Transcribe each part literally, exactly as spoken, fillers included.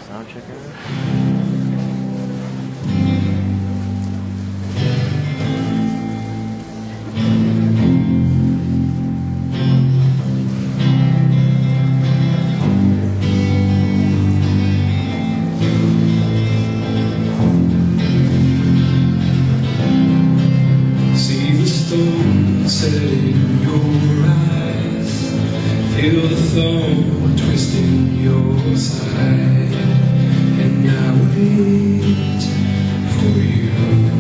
Sound check out. Set in your eyes, feel the thorn twisting your side, and I wait for you.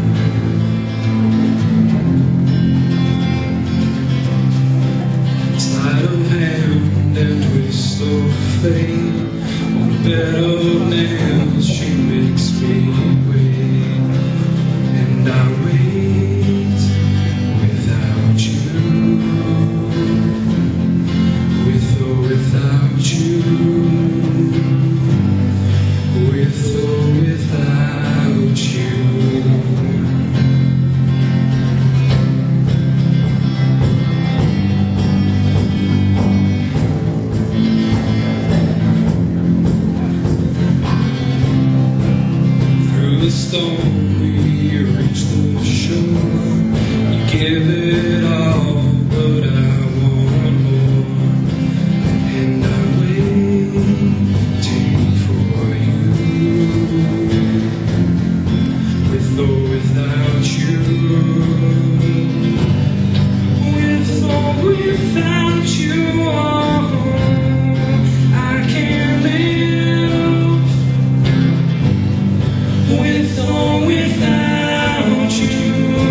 Sleight of hand and twist of fate, on a bed of nails she makes me wait, and I wait. Without you, with or without you. Through the storm we reach the shore. You give it all, but I want more. And I'm waiting for you, with or without you, with or without you. Oh, I can't live with or without you.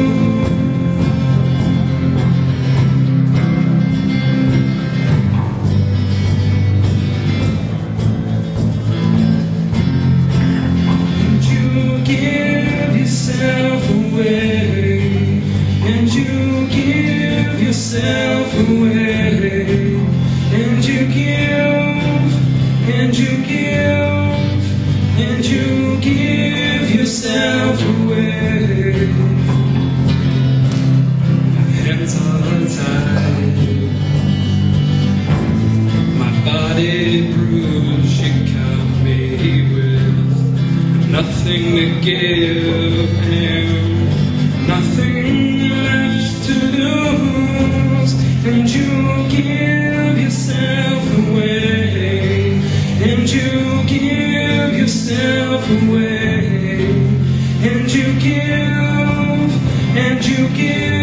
And you give yourself away, and you give, and you give, and you give yourself away. My hands are tied, my body bruised. You caught me with nothing to give and nothing left to lose, and you give yourself away, and you give yourself away, and you give, and you give.